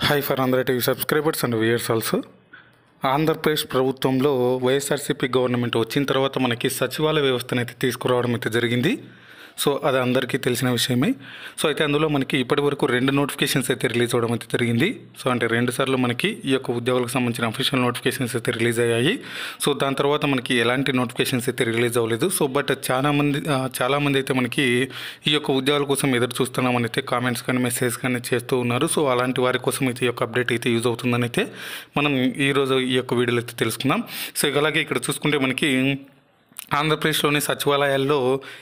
Hi for AndhraTV subscribers and viewers also. Andhra Pradesh ప్రభుత్వంలో YSRCP government వచ్చిన తర్వాత మనకి సచివాలయ వ్యవస్థను అయితే తీసుకురావడం అయితే జరిగింది. సో అది అందరికీ తెలిసిన విషయమే. సో అయితే అందులో మనకి ఇప్పటివరకు 2 నోటిఫికేషన్స్ అయితే రిలీజ్ అవ్వడం అయితే జరిగింది. సో అంటే 2 సార్లు మనకి ఈ యొక్క ఉద్యోగులకు సంబంధించిన అఫీషియల్ నోటిఫికేషన్స్ అయితే రిలీజ్ అయ్యాయి. సో దాని తర్వాత మనకి ఎలాంటి నోటిఫికేషన్స్ అయితే రిలీజ్ అవ్వలేదు. సో బట్ చాలామంది అయితే మనకి ఈ యొక్క ఉద్యోగాల కోసం ఎదురు చూస్తున్నామని అయితే కామెంట్స్ కానీ మెసేజ్ కానీ చేస్తూ ఉన్నారు. సో అలాంటి వారి కోసం అయితే ఈ యొక్క అప్డేట్ అయితే యూజ్ అవుతుందని అయితే మనం ఈరోజు ఈ యొక్క వీడియోలో అయితే తెలుసుకుందాం. సో అలాగే ఇక్కడ చూసుకుంటే మనకి ఆంధ్రప్రదేశ్లోని సచివాలయాల్లో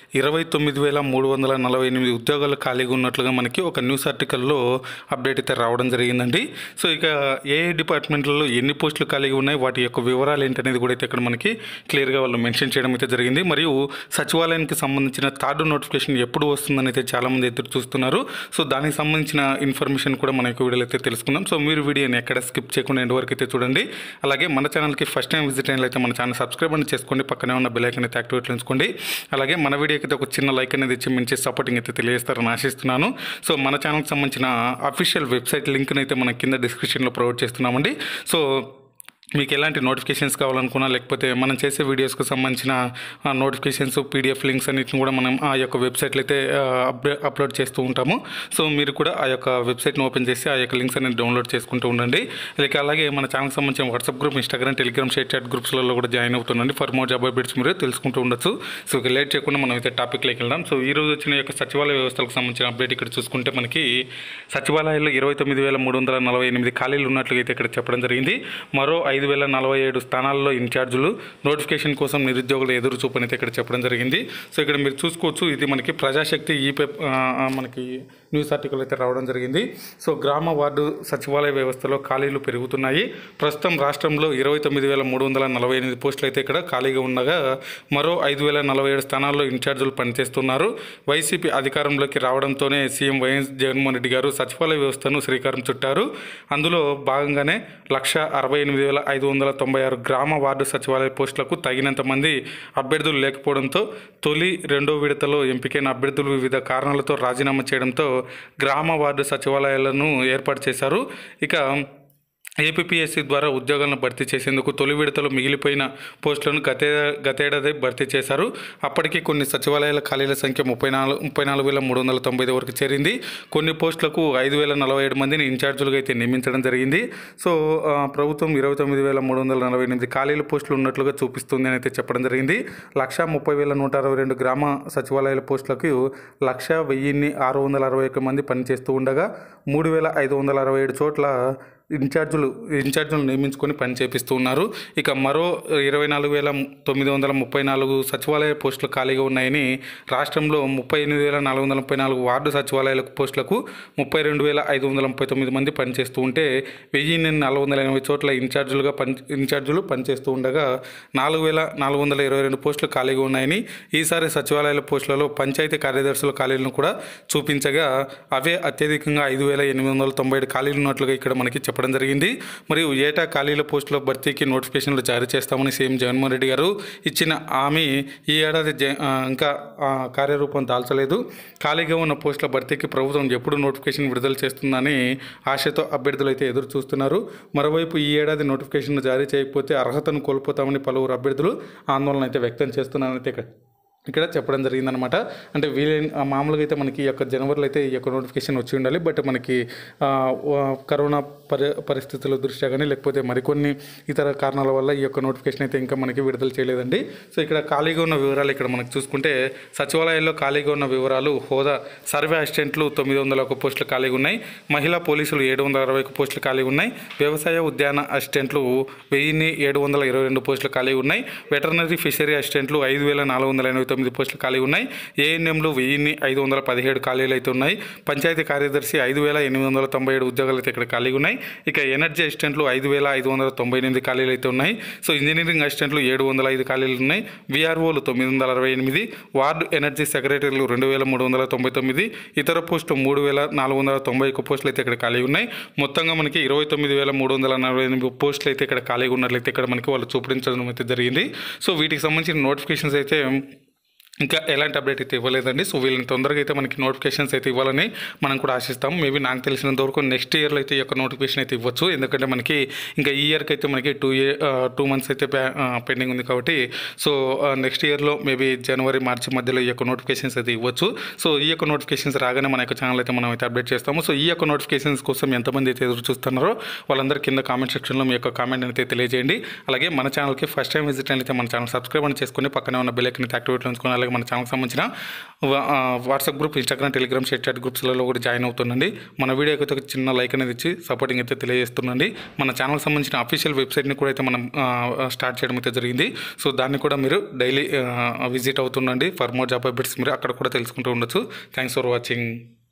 29,348 ఉద్యోగాలు ఖాళీగా ఉన్నట్లుగా మనకి ఒక న్యూస్ ఆర్టికల్లో అప్డేట్ అయితే రావడం జరిగిందండి. సో ఇక ఏ డిపార్ట్మెంట్లలో ఎన్ని పోస్టులు ఖాళీగా ఉన్నాయి, వాటి యొక్క వివరాలు ఏంటనేది కూడా అయితే ఇక్కడ మనకి క్లియర్గా వాళ్ళు మెన్షన్ చేయడం అయితే జరిగింది. మరియు సచివాలయానికి సంబంధించిన 3rd నోటిఫికేషన్ ఎప్పుడు వస్తుందని అయితే చాలామంది ఎదురు చూస్తున్నారు. సో దానికి సంబంధించిన ఇన్ఫర్మేషన్ కూడా మన యొక్క వీడియోలో అయితే తెలుసుకుందాం. సో మీరు వీడియోని ఎక్కడ స్కిప్ చేయకుండా ఎండ్ వరకు అయితే చూడండి. అలాగే మన ఛానల్కి ఫస్ట్ టైం విజిట్ అయినట్లయితే మన ఛానల్ సబ్స్క్రైబ్ అని చేసుకోండి, పక్కనే ఉన్న బెల్ ఐకాన్ అయితే యాక్టివేట్ ఉంచుకోండి. అలాగే మన వీడియోకి అయితే ఒక చిన్న లైక్ అనేది ఇచ్చి మంచి సపోర్టింగ్ అయితే తెలియజేస్తారని ఆశిస్తున్నాను. సో మన ఛానల్కి సంబంధించిన అఫీషియల్ వెబ్సైట్ లింక్ని అయితే మన కింద డిస్క్రిప్షన్లో ప్రొవైడ్ చేస్తున్నామండి. సో మీకు ఎలాంటి నోటిఫికేషన్స్ కావాలనుకున్నా, లేకపోతే మనం చేసే వీడియోస్కి సంబంధించిన నోటిఫికేషన్స్ పీడిఎఫ్ లింక్స్ అన్నిటిని కూడా మనం ఆ యొక్క వెబ్సైట్లో అయితే అప్లోడ్ చేస్తూ ఉంటాము. సో మీరు కూడా ఆ యొక్క వెబ్సైట్ని ఓపెన్ చేసి ఆ యొక్క లింక్స్ అనేది డౌన్లోడ్ చేసుకుంటూ ఉండండి. అలాగే మన ఛానల్కి సంబంధించిన WhatsApp group, Instagram, Telegram, ShareChat గ్రూప్స్లలో కూడా జాయిన్ అవుతుండండి. ఫర్ మోర్ జాబ్ అప్డేట్స్ మీరు తెలుసుకుంటూ ఉండొచ్చు. సో ఇక లేట్ చేయకుండా మనం అయితే టాపిక్లోకి వెళ్దాం. సో ఈ రోజు వచ్చిన యొక్క సచివాలయ వ్యవస్థలకు సంబంధించిన అప్డేట్ ఇక్కడ చూసుకుంటే మనకి సచివాలయాల్లో 29,348 ఖాళీలు ఉన్నట్లుగా అయితే ఇక్కడ చెప్పడం జరిగింది. మరో 5,047 స్థానాల్లో ఇన్ఛార్జీలు నోటిఫికేషన్ కోసం నిరుద్యోగులు ఎదురు చూపని ఇక్కడ చెప్పడం జరిగింది. సో ఇక్కడ మీరు చూసుకోవచ్చు, ఇది మనకి ప్రజాశక్తి మనకి న్యూస్ ఆర్టికల్ అయితే రావడం జరిగింది. సో గ్రామ వార్డు సచివాలయ వ్యవస్థలో ఖాళీలు పెరుగుతున్నాయి. ప్రస్తుతం రాష్ట్రంలో 29,348 పోస్టులు అయితే ఇక్కడ ఖాళీగా ఉండగా మరో 5,047 స్థానాల్లో ఇన్ఛార్జీలు పనిచేస్తున్నారు. వైసీపీ అధికారంలోకి రావడంతోనే సీఎం వైఎస్ జగన్మోహన్ రెడ్డి గారు సచివాలయ వ్యవస్థను శ్రీకారం చుట్టారు. అందులో భాగంగానే 168,596 గ్రామ వార్డు సచివాలయ పోస్టులకు తగినంత మంది అభ్యర్థులు లేకపోవడంతో తొలి 2వ విడతలో ఎంపికైన అభ్యర్థులు వివిధ కారణాలతో రాజీనామా చేయడంతో గ్రామ వార్డు సచివాలయాలను ఏర్పాటు చేశారు. ఇక ఏపీఎస్సీ ద్వారా ఉద్యోగాలను భర్తీ చేసేందుకు తొలి విడతలో మిగిలిపోయిన పోస్టులను గతేడాది భర్తీ చేశారు. అప్పటికి కొన్ని సచివాలయాల ఖాళీల సంఖ్య 34,395 వరకు చేరింది. కొన్ని పోస్టులకు 5,047 మందిని ఇన్ఛార్జీలుగా అయితే నియమించడం జరిగింది. సో ప్రభుత్వం 29,348 ఖాళీల పోస్టులు ఉన్నట్లుగా చూపిస్తుంది అని అయితే చెప్పడం జరిగింది. 130,162 గ్రామ సచివాలయాల పోస్టులకు 1,10,661 మంది పనిచేస్తూ ఉండగా 3,567 చోట్ల ఇన్ఛార్జీలు నియమించుకొని పని చేపిస్తూ ఉన్నారు. ఇక మరో 24,934 సచివాలయ పోస్టులు ఖాళీగా ఉన్నాయని రాష్ట్రంలో 38,434 వార్డు సచివాలయాల పోస్టులకు 32,539 మంది పనిచేస్తూ ఉంటే 1,480 చోట్ల ఇన్ఛార్జీలు పనిచేస్తూ ఉండగా 4,422 పోస్టులు ఖాళీగా ఉన్నాయని, ఈసారి సచివాలయాల పోస్టులలో పంచాయతీ కార్యదర్శుల ఖాళీలను కూడా చూపించగా అవే అత్యధికంగా 5,897 ఖాళీలు ఉన్నట్లుగా ఇక్కడ మనకి చెప్పడం జరిగింది. మరియు ఏటా ఖాళీల పోస్టుల భర్తీకి నోటిఫికేషన్లు జారీ చేస్తామని సీఎం జగన్మోహన్ రెడ్డి గారు ఇచ్చిన హామీ ఈ ఏడాది ఇంకా కార్యరూపం దాల్చలేదు. ఖాళీగా ఉన్న పోస్టుల భర్తీకి ప్రభుత్వం ఎప్పుడు నోటిఫికేషన్ విడుదల చేస్తుందని ఆశతో అభ్యర్థులు అయితే ఎదురు చూస్తున్నారు. మరోవైపు ఈ ఏడాది నోటిఫికేషన్ జారీ చేయకపోతే అర్హతను కోల్పోతామని పలువురు అభ్యర్థులు ఆందోళన అయితే వ్యక్తం చేస్తున్నారని ఇక్కడ చెప్పడం జరిగిందనమాట. అంటే మామూలుగా అయితే మనకి ఈ యొక్క జనవరిలో అయితే ఈ యొక్క నోటిఫికేషన్ వచ్చి ఉండాలి. బట్ మనకి కరోనా పరిస్థితుల దృష్ట్యా కానీ లేకపోతే మరికొన్ని ఇతర కారణాల వల్ల ఈ యొక్క నోటిఫికేషన్ అయితే ఇంకా మనకి విడుదల చేయలేదండి. సో ఇక్కడ ఖాళీగా ఉన్న వివరాలు ఇక్కడ మనకు చూసుకుంటే సచివాలయాల్లో ఖాళీగా ఉన్న వివరాలు: హోదా సర్వే అసిస్టెంట్లు 901 పోస్టులు ఖాళీగా ఉన్నాయి. మహిళా పోలీసులు 760 పోస్టులు ఖాళీగా ఉన్నాయి. వ్యవసాయ ఉద్యాన అసిస్టెంట్లు 1,722 పోస్టులు ఖాళీగా ఉన్నాయి. వెటర్నరీ ఫిషరీ అసిస్టెంట్లు 5,489 పోస్టులు ఖాళీ ఉన్నాయి. ఏఎన్ఎంలు 1,517 ఖాళీలు అయితే ఉన్నాయి. పంచాయతీ కార్యదర్శి 5,897 ఉద్యోగాలు అయితే ఇక్కడ ఖాళీగా ఉన్నాయి. ఇక ఎనర్జీ అసిస్టెంట్లు 5,598 ఖాళీలు అయితే ఉన్నాయి. సో ఇంజనీరింగ్ అసిస్టెంట్లు 705 ఖాళీలు ఉన్నాయి. విఆర్ఓలు 968, వార్డు ఎనర్జీ సెక్రటరీలు 2,399, ఇతర పోస్టులు 3,491 పోస్టులు అయితే ఇక్కడ ఖాళీ ఉన్నాయి. మొత్తంగా మనకి 29,348 పోస్టులు అయితే ఇక్కడ ఖాళీగా ఉన్నట్లయితే ఇక్కడ మనకి వాళ్ళు చూపించడం అయితే జరిగింది. సో వీటికి సంబంధించిన నోటిఫికేషన్స్ అయితే ఇంకా ఎలాంటి అప్డేట్ అయితే ఇవ్వలేదండి. సో వీళ్ళని తొందరగా అయితే మనకి నోటిఫికేషన్స్ అయితే ఇవ్వాలని మనం కూడా ఆశిస్తాము. మేబీ నాకు తెలిసినంత వరకు నెక్స్ట్ ఇయర్లో అయితే ఈ యొక్క నోటిఫికేషన్ అయితే ఇవ్వచ్చు. ఎందుకంటే మనకి ఇంకా ఈ ఇయర్కి అయితే మనకి 2 మంత్స్ అయితే పెండింగ్ ఉంది కాబట్టి సో నెక్స్ట్ ఇయర్లో మేబీ జనవరి మార్చి మధ్యలో ఈ యొక్క నోటిఫికేషన్స్ అయితే ఇవ్వచ్చు. సో ఈ యొక్క నోటిఫికేషన్స్ రాగానే మన యొక్క ఛానల్ అయితే మనం అయితే అప్డేట్ చేస్తాము. సో ఈ యొక్క నోటిఫికేషన్స్ కోసం ఎంతమంది అయితే ఎదురు చూస్తున్నారో వాళ్ళందరూ కింద కామెంట్ సెక్షన్లో మీ యొక్క కామెంట్ అయితే తెలియజేయండి. అలాగే మన ఛానల్కి ఫస్ట్ టైం విజిట్ అయితే మన ఛానల్ సబ్స్క్రైబ్ అని చేసుకుని పక్కనే ఉన్న బెల్ ఐకాన్ యాక్టివేట్ ఉంచుకొని అలాగే మన ఛానల్కి సంబంధించిన WhatsApp group, Instagram, Telegram, ShareChat గ్రూప్స్లలో కూడా జాయిన్ అవుతుండండి. మన వీడియోకి అయితే ఒక చిన్న లైక్ అనేది ఇచ్చి సపోర్టింగ్ అయితే తెలియజేస్తుండండి. మన ఛానల్కి సంబంధించిన అఫీషియల్ వెబ్సైట్ని కూడా అయితే మనం స్టార్ట్ చేయడం అయితే జరిగింది. సో దాన్ని కూడా మీరు డైలీ విజిట్ అవుతుండండి. ఫర్ మోర్ జాబ్ అప్డేట్స్ మీరు అక్కడ కూడా తెలుసుకుంటూ ఉండొచ్చు. Thanks for watching.